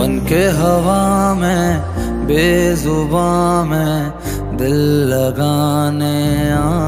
बन के हवा में बेजुबां में दिल लगाने आ